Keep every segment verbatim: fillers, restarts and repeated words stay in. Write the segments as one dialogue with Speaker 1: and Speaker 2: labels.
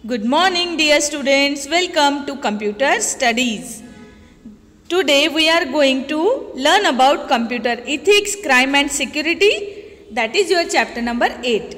Speaker 1: Good morning, dear students. Welcome to Computer Studies. Today we are going to learn about computer ethics, crime and security. That is your chapter number eight.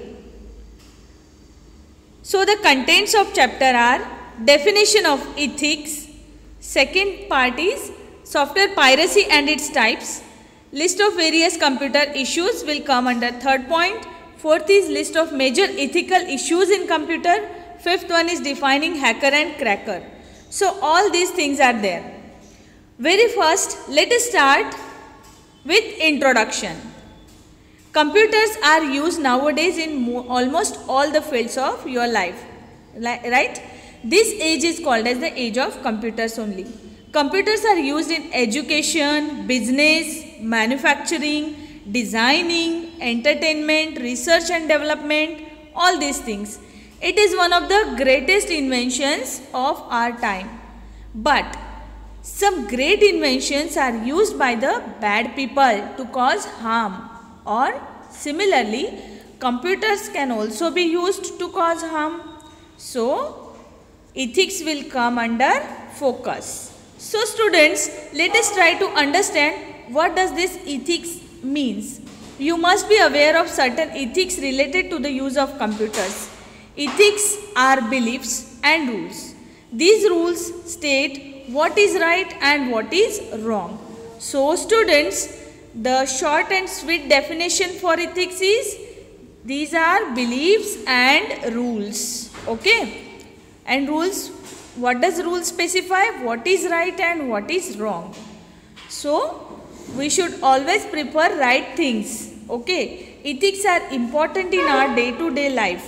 Speaker 1: So the contents of chapter are definition of ethics. Second part is software piracy and its types. List of various computer issues will come under third point. Fourth is list of major ethical issues in computer. Fifth one is defining hacker and cracker. So all these things are there. Very first, let us start with introduction. Computers are used nowadays in almost all the fields of your life, right? This age is called as the age of computers only. Computers are used in education, business, manufacturing, designing, entertainment, research and development, all these things. It is one of the greatest inventions of our time. But some great inventions are used by the bad people to cause harm. Or similarly, computers can also be used to cause harm. So, ethics will come under focus. So, students, let us try to understand what does this ethics means. You must be aware of certain ethics related to the use of computers. Ethics are beliefs and rules. These rules state what is right and what is wrong. So, students, the short and sweet definition for ethics is these are beliefs and rules. Okay? And rules, what does rules specify? What is right and what is wrong. So, we should always prefer right things. Okay? Ethics are important in our day-to-day life.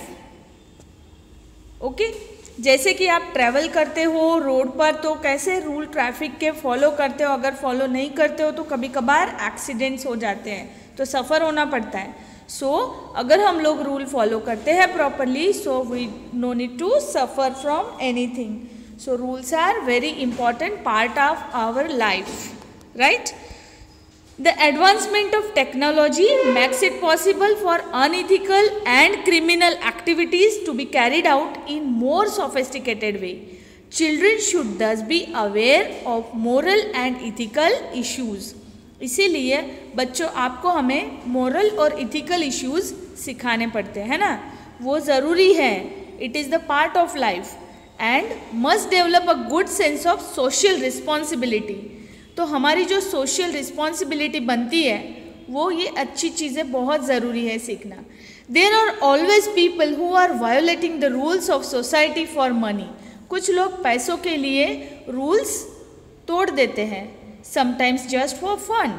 Speaker 1: Okay okay? जैसे कि आप travel करते हो road पर तो कैसे rule traffic के follow करते हो, अगर फॉलो नहीं करते हो तो कभी कभार एक्सीडेंट्स हो जाते हैं तो सफ़र होना पड़ता है. सो so, अगर हम लोग रूल फॉलो करते हैं properly so we no need to suffer from anything. So rules are very important part of our life, right? The advancement of technology makes it possible for unethical and criminal activities to be carried out in more sophisticated way. Children should thus be aware of moral and ethical issues. इसीलिए बच्चों आपको हमें moral और ethical issues सिखाने पड़ते हैं ना, वो ज़रूरी है. It is the part of life and must develop a good sense of social responsibility. तो हमारी जो सोशल रिस्पॉन्सिबिलिटी बनती है वो ये अच्छी चीज़ें बहुत ज़रूरी है सीखना. There are always people who are violating the rules of society for money. कुछ लोग पैसों के लिए रूल्स तोड़ देते हैं, समटाइम्स जस्ट फॉर फन.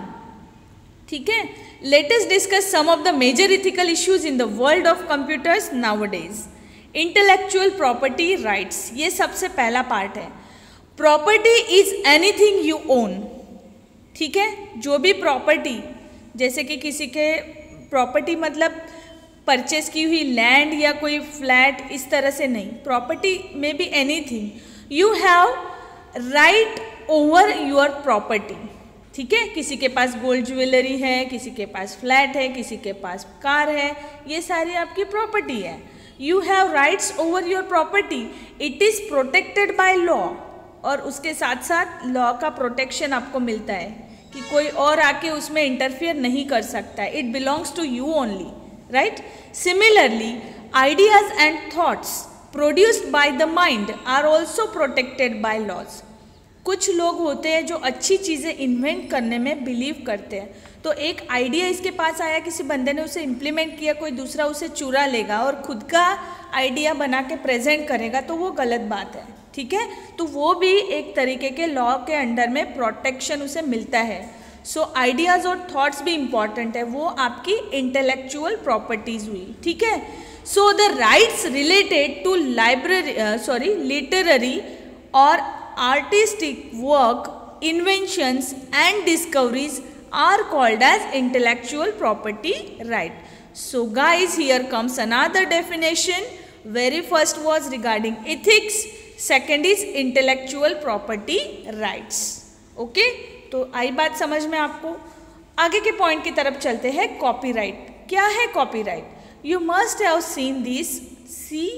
Speaker 1: ठीक है, let us discuss some of the major ethical issues in the world of computers nowadays. Intellectual property rights, ये सबसे पहला पार्ट है. Property is anything you own. ठीक है, जो भी प्रॉपर्टी, जैसे कि किसी के प्रॉपर्टी मतलब परचेस की हुई लैंड या कोई फ्लैट, इस तरह से नहीं. प्रॉपर्टी में be anything. You have right over your property. ठीक है, किसी के पास गोल्ड ज्वेलरी है, किसी के पास फ्लैट है, किसी के पास कार है, ये सारी आपकी प्रॉपर्टी है. You have rights over your property. It is protected by law. और उसके साथ साथ लॉ का प्रोटेक्शन आपको मिलता है कि कोई और आके उसमें इंटरफियर नहीं कर सकता है. It belongs to you only, right? Similarly ideas and thoughts produced by the mind are also protected by laws. कुछ लोग होते हैं जो अच्छी चीज़ें इन्वेंट करने में बिलीव करते हैं. तो एक आइडिया इसके पास आया, किसी बंदे ने उसे इम्प्लीमेंट किया, कोई दूसरा उसे चुरा लेगा और खुद का आइडिया बना के प्रेजेंट करेगा तो वो गलत बात है. ठीक है, तो वो भी एक तरीके के लॉ के अंडर में प्रोटेक्शन उसे मिलता है. सो आइडियाज़ और थॉट्स भी इम्पॉर्टेंट है, वो आपकी इंटेलेक्चुअल प्रॉपर्टीज हुई. ठीक है, so the rights related to library sorry literary और artistic work, inventions and discoveries are called as intellectual property right. So guys, here comes another definition. Very first was regarding ethics, second is intellectual property rights. Okay, तो आई बात समझ में आपको. आगे के point की तरफ चलते हैं. कॉपीराइट क्या है? Copyright, you must have seen this C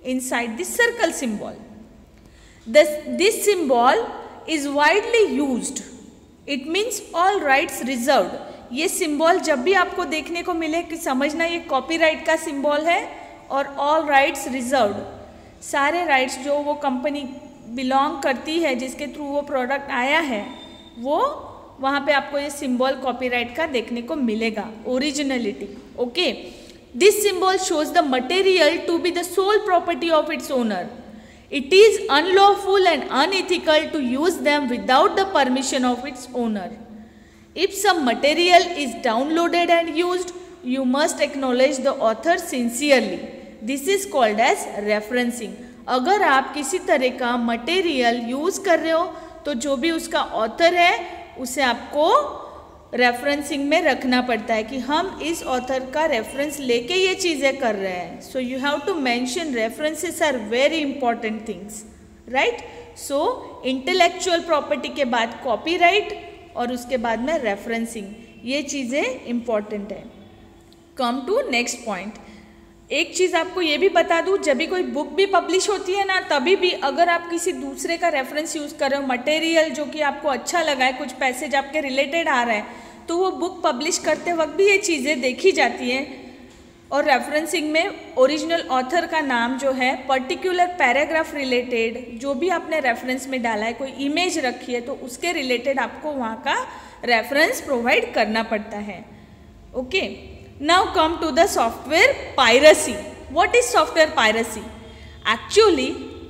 Speaker 1: inside the circle symbol. This, this symbol is widely used. It means all rights reserved. ये सिंबल जब भी आपको देखने को मिले कि समझना ये कॉपीराइट का सिंबल है और ऑल राइट्स रिजर्व्ड, सारे राइट्स जो वो कंपनी बिलोंग करती है जिसके थ्रू वो प्रोडक्ट आया है वो वहाँ पे आपको ये सिंबल कॉपीराइट का देखने को मिलेगा, originality. Okay, this symbol shows the material to be the sole property of its owner. It is unlawful and unethical to use them without the permission of its owner. If some material is downloaded and used, you must acknowledge the author sincerely. This is called as referencing. अगर आप किसी तरह का material use कर रहे हो तो जो भी उसका ऑथर है उसे आपको रेफरेंसिंग में रखना पड़ता है कि हम इस ऑथर का रेफरेंस लेके ये चीज़ें कर रहे हैं. So you have to mention references are very important things, right. So intellectual property के बाद कॉपीराइट और उसके बाद में रेफरेंसिंग, ये चीज़ें इंपॉर्टेंट है. Come to next point. एक चीज़ आपको ये भी बता दूँ, जब भी कोई बुक भी पब्लिश होती है ना, तभी भी अगर आप किसी दूसरे का रेफरेंस यूज़ कर रहे हो, मटेरियल जो कि आपको अच्छा लगा है, कुछ पैसेज आपके रिलेटेड आ रहा है, तो वो बुक पब्लिश करते वक्त भी ये चीज़ें देखी जाती हैं. और रेफरेंसिंग में ओरिजिनल ऑथर का नाम जो है, पर्टिकुलर पैराग्राफ रिलेटेड जो भी आपने रेफरेंस में डाला है, कोई इमेज रखी है तो उसके रिलेटेड आपको वहाँ का रेफरेंस प्रोवाइड करना पड़ता है. Okay, now come to the software piracy. What is software piracy? Actually,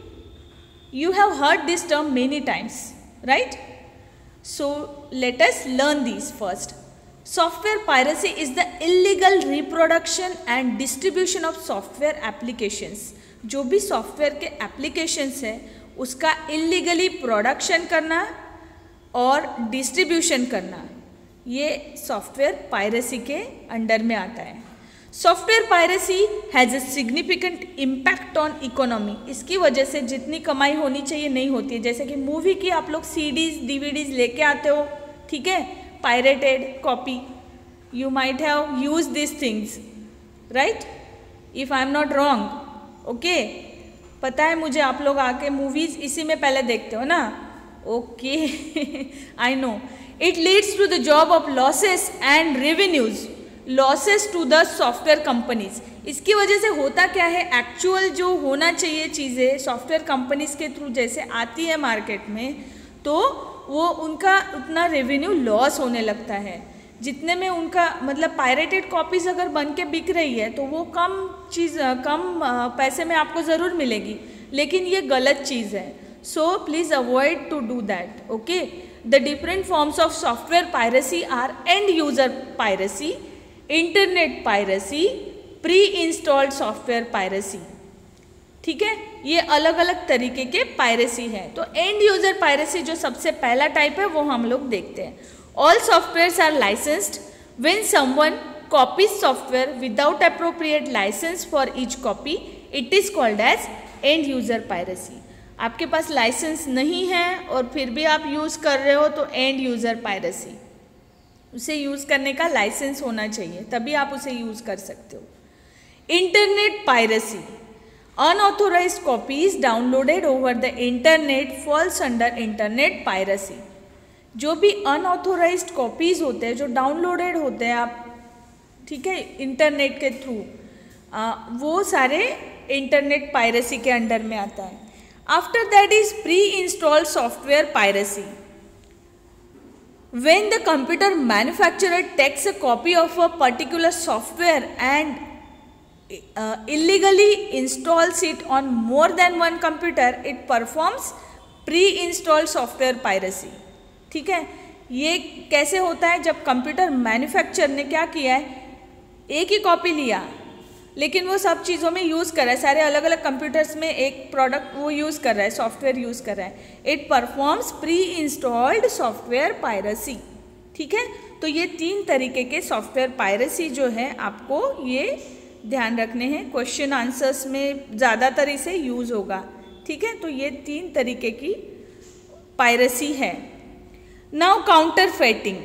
Speaker 1: you have heard this term many times, right? So let us learn these first. Software piracy is the illegal reproduction and distribution of software applications. जो भी software के applications है उसका illegally production करना और distribution करना, ये software piracy के अंडर में आता है. Software piracy has a significant impact on economy. इसकी वजह से जितनी कमाई होनी चाहिए नहीं होती है. जैसे कि मूवी की आप लोग सीडीज डीवीडीज लेके आते हो, ठीक है, pirated copy, you might have use this things, right, if I am not wrong. Okay, पता है मुझे, आप लोग आके मूवीज इसी में पहले देखते हो ना. Okay, I know. It leads to the job of losses and revenues, losses to the software companies. इसकी वजह से होता क्या है, एक्चुअल जो होना चाहिए चीज़ें सॉफ्टवेयर कंपनीज के थ्रू जैसे आती है मार्केट में, तो वो उनका उतना रेवेन्यू लॉस होने लगता है. जितने में उनका मतलब पायरेटेड कॉपीज़ अगर बन के बिक रही है तो वो कम चीज़ कम पैसे में आपको ज़रूर मिलेगी, लेकिन ये गलत चीज़ है. So please avoid to do that. Okay, The different forms of software piracy are end user piracy, internet piracy, pre-installed software piracy. ठीक है, ये अलग अलग तरीके के पायरेसी है. तो एंड यूजर पायरेसी जो सबसे पहला टाइप है वो हम लोग देखते हैं. All softwares are licensed when someone copies software without appropriate license for each copy, it is called as end user piracy. आपके पास लाइसेंस नहीं है और फिर भी आप यूज़ कर रहे हो तो एंड यूज़र पायरेसी. उसे यूज़ करने का लाइसेंस होना चाहिए तभी आप उसे यूज़ कर सकते हो. Internet piracy, unauthorized copies downloaded over the internet falls under internet piracy. जो भी अनऑथोराइज्ड कॉपीज होते हैं जो डाउनलोडेड होते हैं आप, ठीक है, इंटरनेट के थ्रू, वो सारे इंटरनेट पायरेसी के अंडर में आता है. After that is pre-installed software piracy. When the computer manufacturer takes a copy of a particular software and uh, illegally installs it on more than one computer, it performs pre-installed software piracy. ठीक है, ये कैसे होता है, जब computer manufacture ने क्या किया है, एक ही कॉपी लिया लेकिन वो सब चीज़ों में यूज़ कर रहा है, सारे अलग अलग कंप्यूटर्स में एक प्रोडक्ट वो यूज़ कर रहा है, सॉफ्टवेयर यूज़ कर रहा है. It performs pre installed software piracy. ठीक है, तो ये तीन तरीके के सॉफ्टवेयर पायरेसी जो है आपको ये ध्यान रखने हैं. क्वेश्चन आंसर्स में ज़्यादातर इसे यूज़ होगा. ठीक है, तो ये तीन तरीके की पायरेसी है. Now counterfeiting.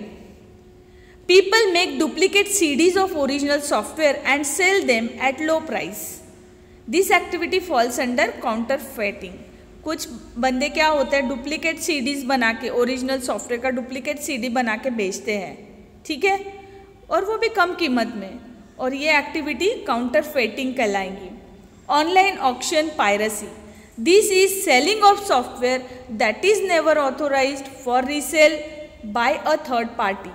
Speaker 1: People make duplicate C Ds of original software and sell them at low price. This activity falls under counterfeiting. कुछ बंदे क्या होते हैं, डुप्लीकेट सीडीज बना के, ओरिजिनल सॉफ्टवेयर का डुप्लीकेट सीडी बना के बेचते हैं, ठीक है, और वो भी कम कीमत में, और ये एक्टिविटी काउंटरफेटिंग कहलाएंगी। Online auction piracy, this is selling of software that is never authorized for resale by a third party.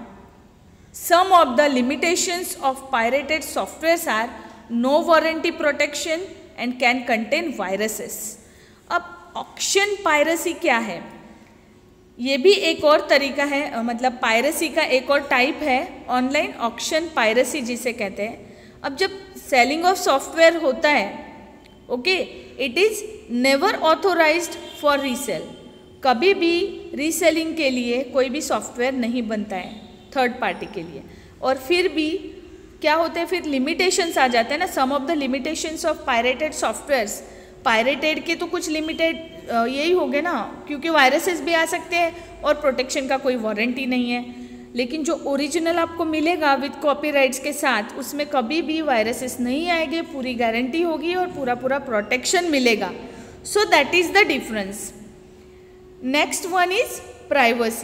Speaker 1: Some of the limitations of pirated softwares are no warranty protection and can contain viruses. अब auction piracy क्या है, ये भी एक और तरीका है, मतलब पायरेसी का एक और टाइप है, ऑनलाइन ऑक्शन पायरेसी जिसे कहते हैं। अब जब सेलिंग ऑफ सॉफ्टवेयर होता है, okay, it is never authorized for resale, कभी भी रीसेलिंग के लिए कोई भी सॉफ्टवेयर नहीं बनता है थर्ड पार्टी के लिए। और फिर भी क्या होते हैं, फिर लिमिटेशंस आ जाते हैं ना, some of the limitations of pirated softwares, pirated के तो कुछ लिमिटेड यही हो गए ना, क्योंकि वायरसेस भी आ सकते हैं और प्रोटेक्शन का कोई वारंटी नहीं है। लेकिन जो ओरिजिनल आपको मिलेगा विद कॉपीराइट्स के साथ, उसमें कभी भी वायरसेस नहीं आएंगे, पूरी गारंटी होगी और पूरा पूरा प्रोटेक्शन मिलेगा। So that is the difference. Next one is privacy.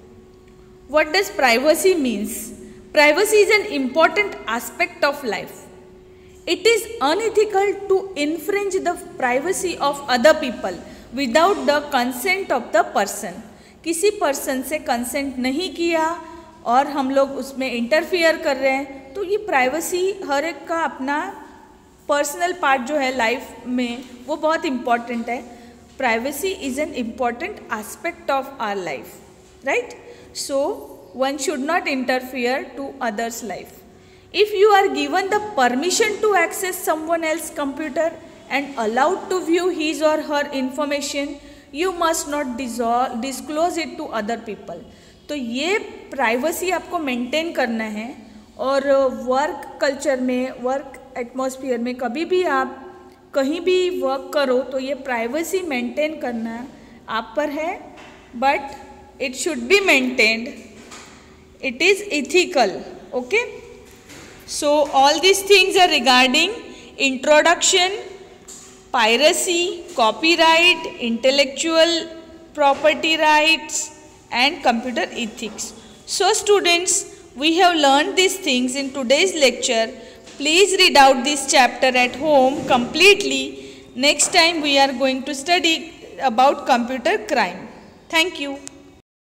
Speaker 1: What does privacy means? Privacy is an important aspect of life. It is unethical to infringe the privacy of other people without the consent of the person. किसी person से consent नहीं किया और हम लोग उसमें interfere कर रहे हैं, तो ये प्राइवेसी हर एक का अपना पर्सनल पार्ट जो है लाइफ में, वो बहुत इम्पॉर्टेंट है. Privacy is an important aspect of our life, right? So one should not interfere to others life. If you are given the permission to access someone else's computer and allowed to view his or her information, you must not dissolve, disclose it to other people. तो ये privacy आपको maintain करना है. और work culture में, work atmosphere में कभी भी आप कहीं भी वर्क करो तो ये प्राइवेसी मेंटेन करना आप पर है, but it should be maintained. It is ethical. Okay, so all these things are regarding introduction, piracy, copyright, intellectual property rights and computer ethics. So students, we have learned these things in today's lecture. Please read out this chapter at home completely. Next time we are going to study about computer crime. Thank you.